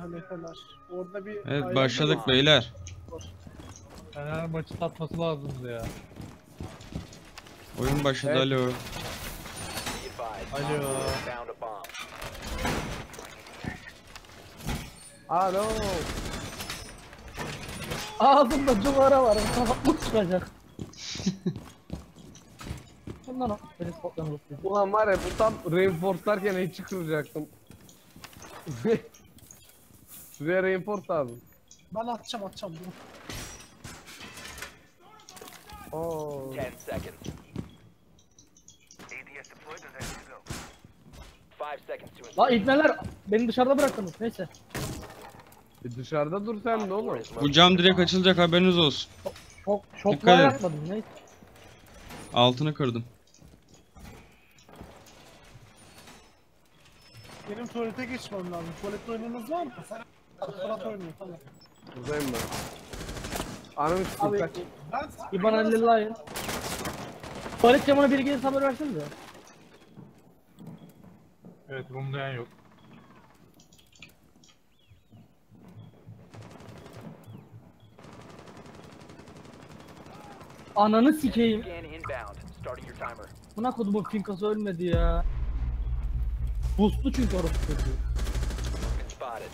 Lefeler. Orada bir Evet başladık beyler. Fener maçı tatması lazımdı ya. Oyun başladı Evet. alo. Alo. Alo. Ağzımda cumara var. Kafam çıkacak. Bundan o. Beni spotlarına bakıyor. Ulan var ya bu tam reinforce'larken hiç çıkaracaktım. Şuraya reinforce lazım. Ben atacağım dur. Oo. 10 seconds. ADS deployed and ready to go. 5 seconds to La ibneler beni dışarıda bıraktınız. Neyse. Dışarıda dur sen de oğlum. Bu cam direkt açılacak haberiniz olsun. Çok Dikkat et. yapmadım. Neyse. Altını kırdım. Benim tuvalete geçmem lazım. Tuvalet oyununuz var mı? Fırat oynuyor tamam. Buradayım ben. Anam Abi kaç. İban Halil'layın. Tuvalet camına biri gelirse haber versenize. Evet rumlayan yok. Ananı sikeyim. scan inbound. Starting your timer. Buna kodumun finkası ölmedi ya. Boostlu çünkü orası çocuğu. Been spotted.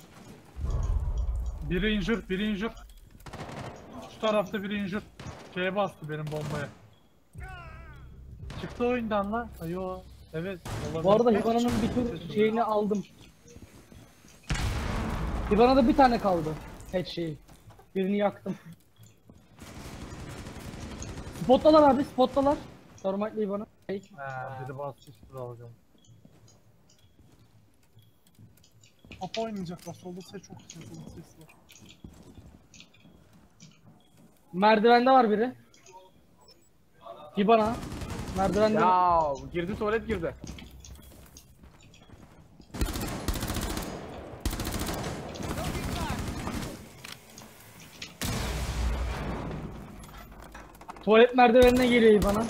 Biri injur, biri injur. Şu tarafta biri injur. Şeye bastı benim bombaya. Çıktı oyundan lan. Ayo. Evet. Olabilir. Bu arada Hibana'nın bir tür şeyini aldım. Hibana'da bir tane kaldı. Head şeyi. Birini yaktım. Spottalar abi, spottalar. Sormakla Hibana. Hey. Biri bastı üstüne alacağım. Apa oynayacaklar. Solda ses çok güzel. Solda ses var. Merdivende var biri. Hibana. Merdivende. Ya girdi tuvalet girdi. Tuvalet merdivenine geliyor Hibana.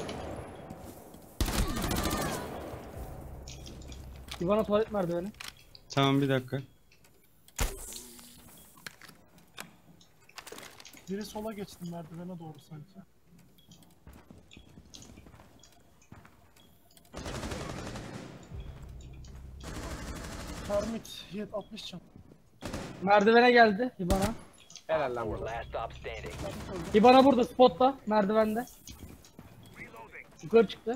Hibana tuvalet merdiveni. Tamam bir dakika. Biri sola geçti merdivene doğru sanki. Termit 60 can. Merdivene geldi Hibana. Helal lan Or burada. last stop standing. Hibana burada spotta merdivende. Yukarı çıktı.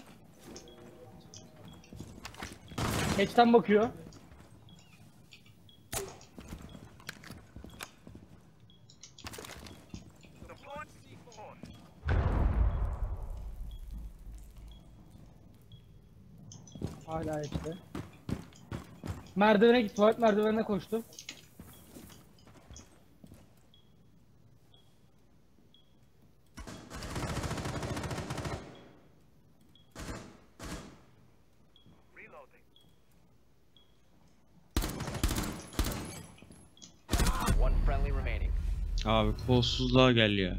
Hatch'ten bakıyor. Hala işte. Merdivene git, tuvalet merdivenine koştu. One friendly remaining. Abi kolsuzluğa gel ya.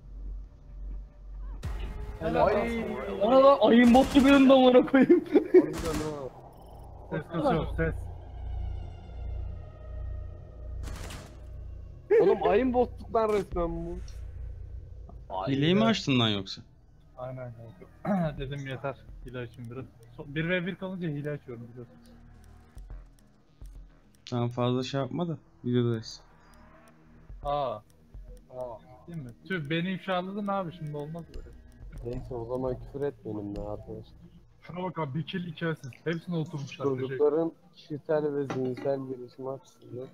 Ay. Ona da ayın bot gibi önünde amına koyayım. Harbiden ha. Ses kasıyor, ses. Oğlum ayın bozduktan resmen bu. Hileyi mi açtın lan yoksa? Aynen kanka. Dedim yeter. Hile açayım biraz. 1v1 kalınca hile açıyorum biliyorsun. Tamam fazla şey yapma da videodayız. Aa. Değil mi? Tüh beni ifşaladın abi şimdi olmaz böyle. Neyse o zaman küfür etmeyelim ya arkadaşlar. Şuna bak abi bir kill 2 asist. Hepsine oturmuşlar. Çocukların kişisel ve zihinsel gelişimi açısından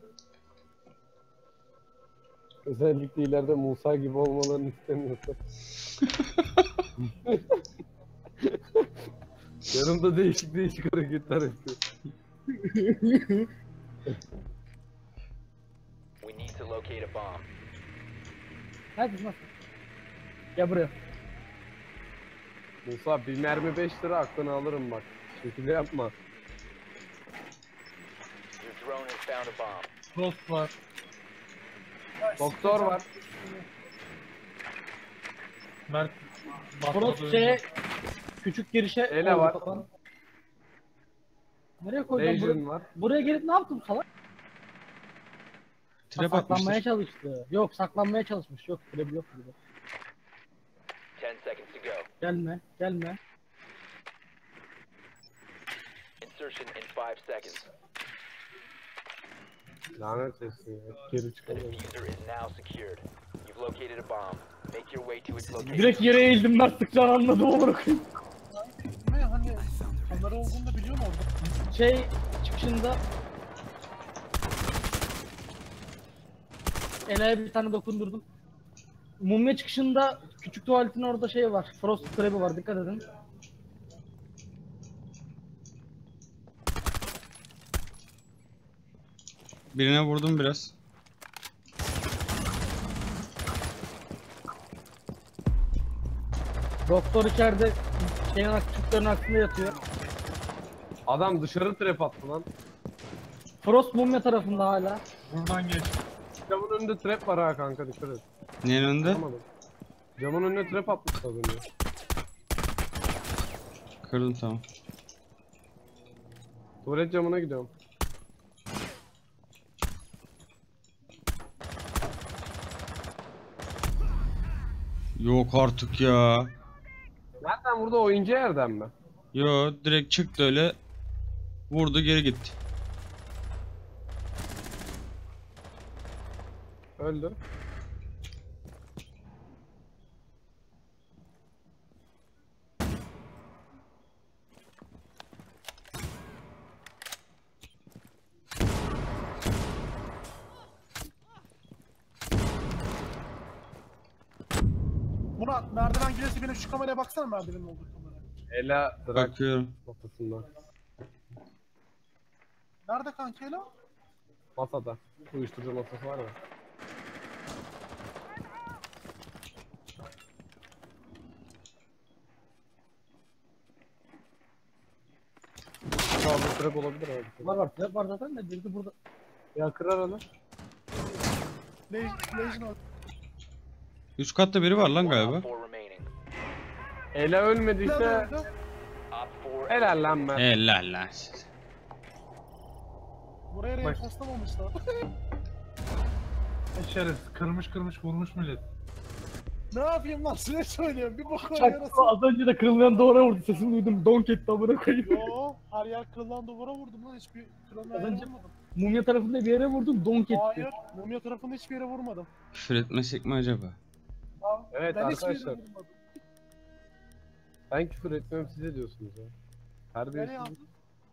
özellikle ileride Musa gibi olmalarını istemiyorsa. Yanımda değişik değişik hareketler yapıyor. We need to locate a bomb. Hadi nasıl? Gel buraya. Musa bir mermi 5 lira aklını alırım bak. Şekilde yapma. Your drone has found a bomb. Frost var. Doktor var. Mert. Burası şeye küçük girişe Ele oldu var. kapan. Nereye koydun Legion buraya? var. Buraya gelip ne yaptın salak? Trap Saklanmaya atmıştır. çalıştı. Yok saklanmaya çalışmış. Yok trap yok burada. 10 seconds to go. Gelme gelme. Insertion in 5 seconds. Lanet etsin ya. Geri The çıkamıyorum. diffuser is now secured. You've located a bomb. Make your way to its location. Direkt yere eğildim ben sıkacağını anladım onu. Ne hani kamera olduğunu da biliyor mu orada? Şey çıkışında Ela'ya bir tane dokundurdum. Mumya çıkışında küçük tuvaletin orada şey var. Frost trap'i var dikkat edin. Birine vurdum biraz. Doktor içeride şeyin küçüklerin aksında yatıyor. Adam dışarı trap attı lan. Frost mumya tarafında hala. Buradan geç. Camın önünde trap var ha kanka, dikkat et. Neyin önünde? Yapamadım. Camın önüne trap atmış az önce. Kırdım tamam. Tuvalet camına gidiyorum. Yok artık ya. Nereden burada, oyuncu yerden mi? Yo direkt çıktı öyle. Vurdu geri gitti. Öldü. Murat merdiven gelirse benim şu kameraya baksana, merdivenin olduğu kameraya. Ela drag Bakıyorum. masasında. Nerede kanka Ela? Masada. Uyuşturucu masası var ya. Sağda trap olabilir abi. Var trap var zaten de biri de burada. Ya kırar onu. Legion Üst katta biri var lan One galiba. Op 4 remaining. Ela ölmediyse Op 4 helal lan ben. Helal lan. Buraya reinforcelamamışlar. Şerif kırmış vurmuş millet. Ne yapayım lan, size söylüyorum, bir bok Çak yarası. az önce de kırılmayan duvara vurdu sesini duydum. Donk etti amına koyayım. Yo, her yer kırılan duvara vurdum lan, hiçbir kırılmayan Az yere önce- vurmadım. Mumya tarafında bir yere vurdum donk etti. Hayır, mumya tarafında hiçbir yere vurmadım. Küfür etmesek mi acaba? Aa, Evet ben hiçbir yere arkadaşlar. vurmadım. Ben küfür etmiyorum, siz ediyorsunuz ya. Nereye Terbiyesiz. aldın?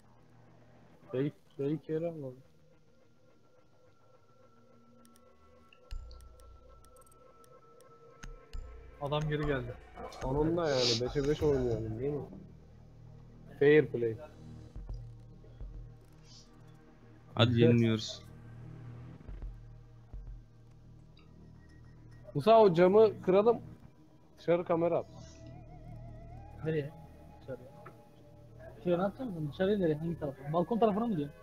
Belki yere alalım. Adam geri geldi. Onunla yani 5'e 5 oynayalım değil mi? Fair play. Hadi yeniliyoruz. Musa o camı kıralım. Dışarı kamera at. Nereye? Dışarıya. Şöyle ne yapacaksın? Dışarıya nereye? Hangi tarafa? Balkon tarafına mı diyor?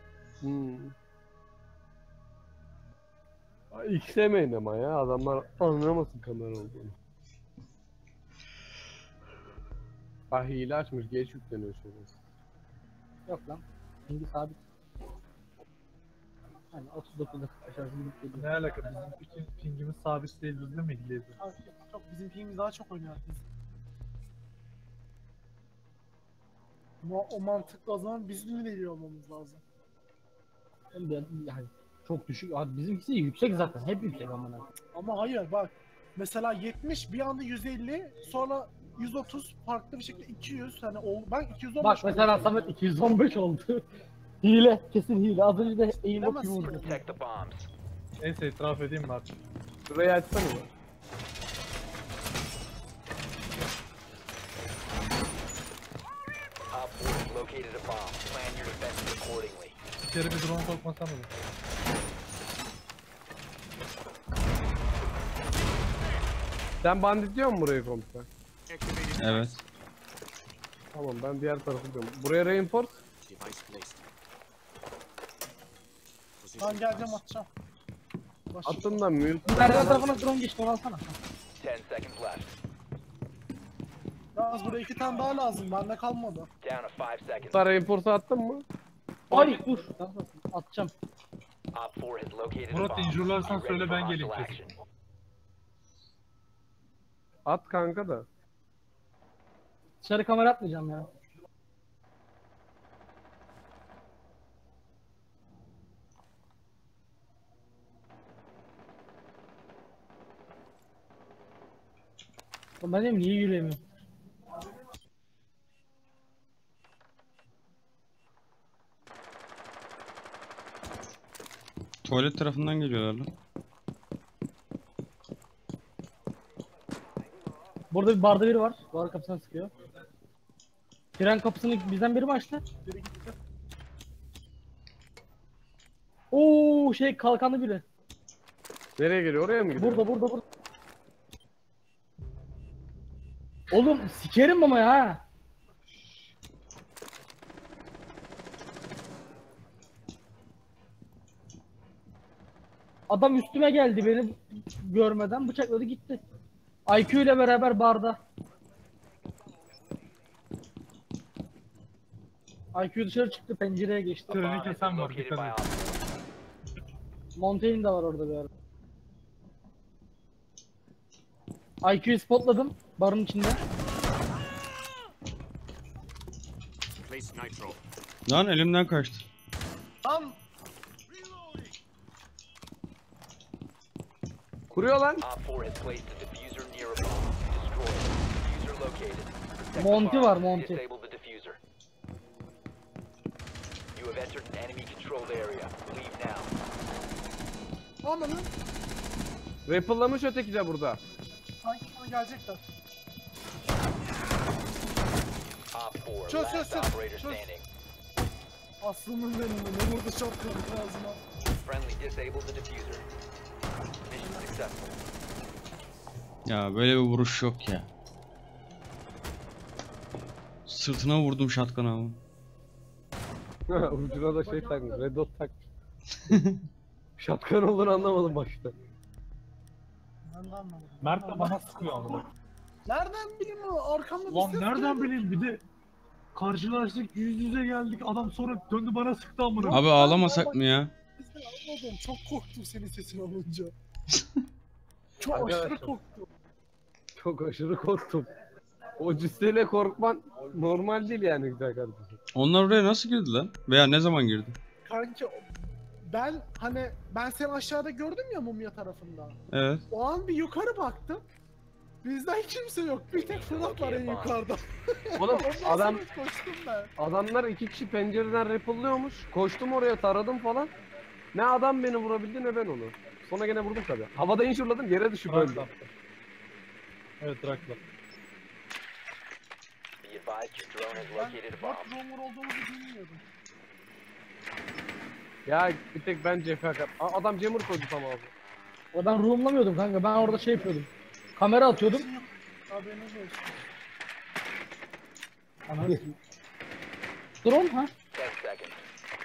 İlk demeyin ama ya, adamlar anlamasın kamera olduğunu. Ah, hile açmış, geç yükleniyor şöyle. Yok lan. Hangi sabit? Hani 39'da 45 arası gidip geliyor. Ne alaka, bizim pingimiz sabit değil, biz de mi hileyiz? Abi, çok bizim pingimiz daha çok oynuyor biz. O mantıklı, o zaman bizim mi deliyor olmamız lazım? Yani çok düşük. Abi bizimkisi yüksek zaten. Hep yüksek amına. Ama hayır bak. Mesela 70, bir anda 150, sonra 130, farklı bir şekilde 200, hani ben 215 Bak mesela Samet 215 oldu. Hile. Kesin hile. Az önce de eğim Bilemezsin. bakıyor vurdu. Protect the bombs. Neyse itiraf edeyim mi artık? Şurayı açsana mı? Op 4 has located a bomb. Plan your defenses accordingly. İçeri bir drone sokmasana da. Sen bandit diyor musun burayı komple? Evet. Tamam, ben diğer tarafı diyorum. Buraya reinforce. Ben geleceğim, atacağım. Başlayalım. Attım da mute. Merdiven tarafına drone geçti onu alsana. 10 seconds left. Yalnız buraya 2 tane daha lazım, bende kalmadı. Down to 5 seconds. Sen reinforce attın mı? Ay dur. Atacağım. Op 4 has located a Murat, bomb. injurlarsan Be ready söyle, for ben hostile geleyim kesin. action. At kanka da. Dışarı kamera atmayacağım ya. Oğlum ben de niye yürüyemiyorum? Tuvalet tarafından geliyorlar lan. Burada bir barda biri var. Bar kapısına sıkıyor. Tren kapısını bizden biri mi açtı? Biri gitti. Oo şey kalkanlı biri. Nereye geliyor? Oraya mı gidiyor? Burada. Oğlum sikerim ama ya. Adam üstüme geldi beni görmeden bıçakladı gitti. IQ ile beraber barda. IQ dışarı çıktı pencereye geçti. Treni Bomb has kesen been var, located dikkat by et. Op 4. Montaigne de var orada bir ara. IQ'yu spotladım barın içinde. Lan elimden kaçtı. Lan Kuruyor lan. Op 4 has placed a diffuser near a bomb. Destroy it. Diffuser located. Protect the Monty bomb. var, Monty. Disable the diffuser. You have entered an enemy controlled area. Leave now. ananı. Rappel'lamış öteki de burada. Sanki bana gelecekler. Op 4, Çöz, last çöz, çöz, operator çöz. standing. Aslımın benim ne vurdu şapkanın ağzıma. Friendly disable the diffuser. Mission successful. Ya böyle bir vuruş yok ya. Sırtına vurdum shotgun ama. Ucuna da şey takmış. Red dot takmış. Şatkan olduğunu anlamadım başta. Ben de anlamadım. Mert de bana sıkıyor onu. Nereden bileyim o arkamda bir Lan ses nereden geldi. bileyim, bir de karşılaştık, yüz yüze geldik, adam sonra döndü bana sıktı amına. Abi ağlamasak mı ya? Sesini anladım. Çok korktum senin sesini alınca. Çok Arkadaşlar. aşırı korktum. Çok aşırı korktum. O cüsseyle korkman normal değil yani güzel kardeşim. Onlar oraya nasıl girdi lan? Veya ne zaman girdi? Kanki ben seni aşağıda gördüm ya mumya tarafında. Evet. O an bir yukarı baktım. Bizden kimse yok. Bir tek Fırat var en yukarıda. Oğlum Ondan adam sonra koştum ben. adamlar iki kişi pencereden rappel'lıyormuş. Koştum oraya taradım falan. Ne adam beni vurabildi ne ben onu. Sonra gene vurdum tabii. Havada inşurladım yere düşüp öldüm. Drakla. Evet, Drakla. Be advised your drone has Ben located a Fırat bomb. Zomur olduğumuzu bilmiyordum. Ya bir tek ben CFK. Adam jammer koydu tam abi. O ben roomlamıyordum kanka ben orada şey yapıyordum. Kamera atıyordum. Haberiniz olsun. Anladın. Drone ha? 10 seconds.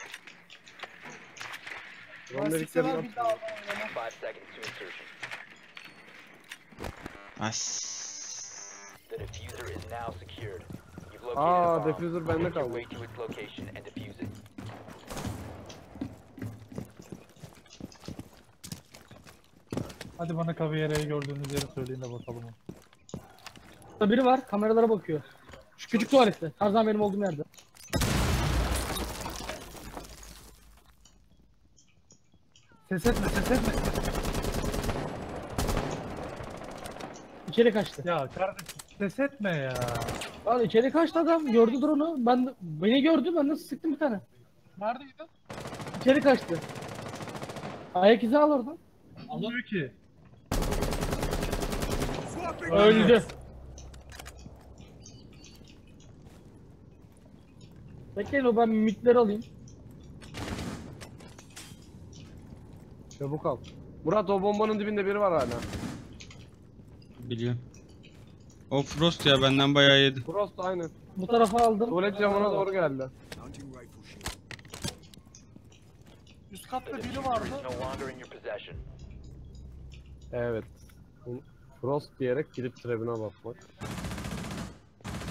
Ben Onları sikseler içeri bir daha oynamam. 5 seconds to insertion. As. The diffuser is now secured. You've located Aa, a bomb. diffuser bende Make your kaldı. way to its location and defuse it. Hadi bana Caviere'yi gördüğünüz yeri söyleyin de bakalım. Burada biri var kameralara bakıyor. Şu küçük tuvalette. Her zaman benim olduğum yerde. Ses etme, ses etme. İçeri kaçtı. Ya kardeşim ses etme ya. Lan içeri kaçtı adam. Gördü drone'u. Beni gördü. Ben de sıktım bir tane. Neredeydi? İçeri kaçtı. Ayak izi al oradan. Anlıyor ki. Öldü. Bekleyin o ben mimikleri alayım. Çabuk al. Murat o bombanın dibinde biri var hala. Biliyorum. O Frost ya benden bayağı yedi. Frost aynen. Bu tarafa aldım. Tuvalet camına doğru geldi. Üst The katta biri diffuser vardı. is no longer in your possession. Evet. Frost diyerek gidip trebine bakmak.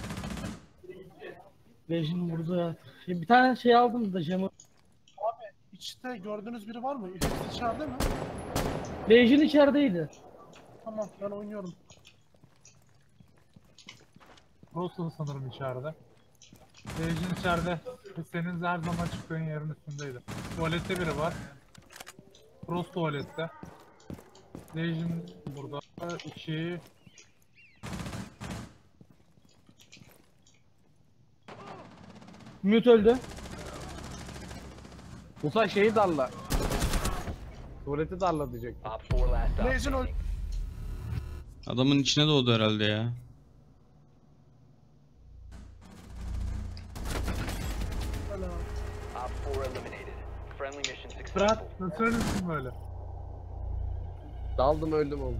Legend burada ya. Bir tane şey aldım da jammer. içte gördüğünüz biri var mı? Hepsi içeride mi? Legion içerideydi. Tamam ben oynuyorum. Frost da sanırım içeride. Legion içeride. Senin her zaman çıktığın yerin üstündeydi. Tuvalette biri var. Frost tuvalette. Legion burada. 2. Mute öldü. Musa şeyi darla. Tuvaleti darla diyecek. Op 4 last stop Legion öldü. standing. Adamın içine doğdu herhalde ya. Hala. Op 4 eliminated. Friendly mission successful. Fırat nasıl ölürsün böyle? Daldım öldüm olmuş.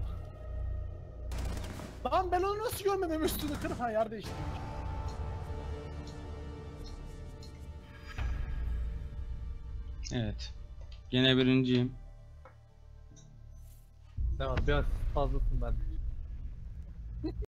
Lan ben onu nasıl görmedim üstünü kırıp ha yer değiştirdim. Evet. Gene birinciyim. Devam biraz fazlasın bende.